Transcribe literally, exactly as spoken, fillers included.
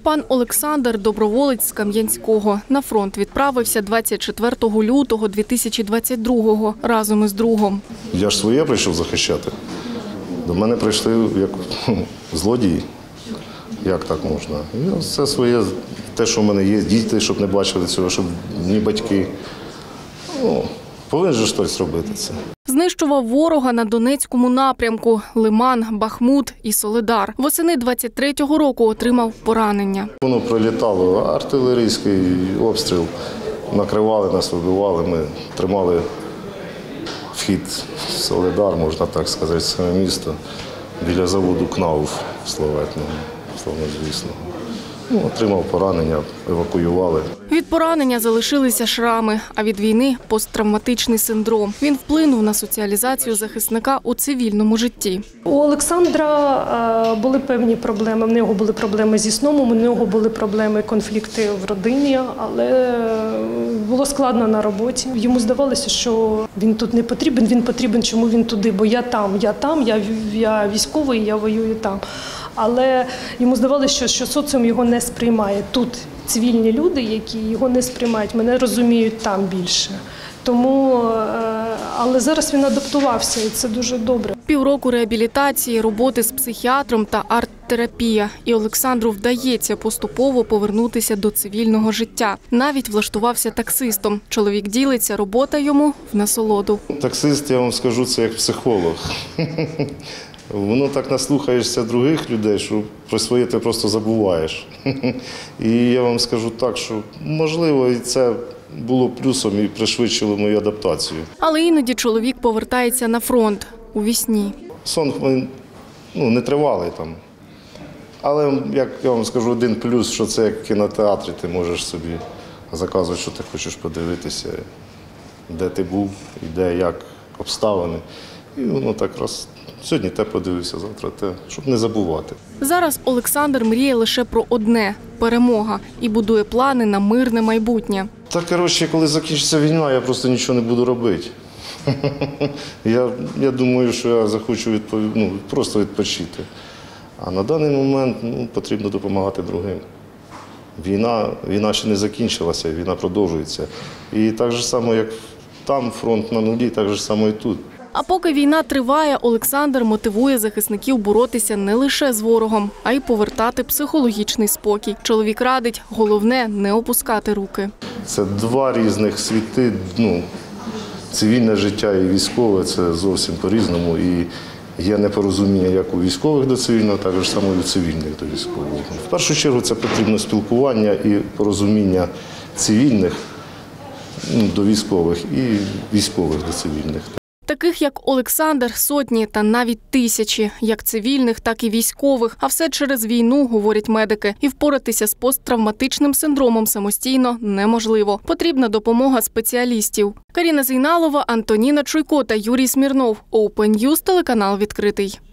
Пан Олександр – доброволець з Кам'янського. На фронт відправився двадцять четвертого лютого дві тисячі двадцять другого разом із другом. Я ж своє прийшов захищати. До мене прийшли як злодії. Як так можна? Я все своє, те, що в мене є, діти, щоб не бачили цього, щоб ні батьки. Ну, повинен же хтось робити це. Знищував ворога на Донецькому напрямку – Лиман, Бахмут і Солидар. Восени двадцять третього року отримав поранення. Воно прилітало, артилерійський обстріл, накривали нас, вибивали, ми тримали вхід в Солидар, можна так сказати, саме місто, біля заводу КНАУФ славетного, славнозвісного. Ну, отримав поранення, евакуювали. Від поранення залишилися шрами, а від війни – посттравматичний синдром. Він вплинув на соціалізацію захисника у цивільному житті. У Олександра були певні проблеми. В нього були проблеми зі сном, у нього були проблеми, конфлікти в родині, але було складно на роботі. Йому здавалося, що він тут не потрібен, він потрібен, чому він туди, бо я там, я там, я, я військовий, я воюю там. Але йому здавалося, що, що соціум його не сприймає. Тут цивільні люди, які його не сприймають, мене розуміють там більше. Тому, але зараз він адаптувався, і це дуже добре. Півроку реабілітації, роботи з психіатром та арт-терапія. І Олександру вдається поступово повернутися до цивільного життя. Навіть влаштувався таксистом. Чоловік ділиться, робота йому в насолоду. Таксист, я вам скажу, це як психолог. Воно так наслухаєшся других людей, що про своє ти просто забуваєш. І я вам скажу так, що можливо і це було плюсом і пришвидшило мою адаптацію. Але іноді чоловік повертається на фронт у вісні. Сон ну, не тривалий там. Але, як я вам скажу, один плюс, що це як в кінотеатрі, ти можеш собі заказувати, що ти хочеш подивитися, де ти був, і де, як обставини. І воно так раз, сьогодні те подивився, завтра те, щоб не забувати. Зараз Олександр мріє лише про одне – перемога. І будує плани на мирне майбутнє. Та, коротше, коли закінчиться війна, я просто нічого не буду робити. Я, я думаю, що я захочу відпов... ну, просто відпочити. А на даний момент ну, потрібно допомагати другим. Війна, війна ще не закінчилася, війна продовжується. І так же само, як там фронт на нулі, так же само і тут. А поки війна триває, Олександр мотивує захисників боротися не лише з ворогом, а й повертати психологічний спокій. Чоловік радить, головне – не опускати руки. Це два різних світи, ну, цивільне життя і військове – це зовсім по-різному. І є непорозуміння як у військових до цивільного, так ж само і у цивільних до військового. В першу чергу це потрібно спілкування і порозуміння цивільних ну, до військових і військових до цивільних. Таких, як Олександр, сотні та навіть тисячі, як цивільних, так і військових. А все через війну, говорять медики. І впоратися з посттравматичним синдромом самостійно неможливо. Потрібна допомога спеціалістів. Каріна Зейналова, Антоніна Чуйко та Юрій Смірнов. Open News, телеканал «Відкритий».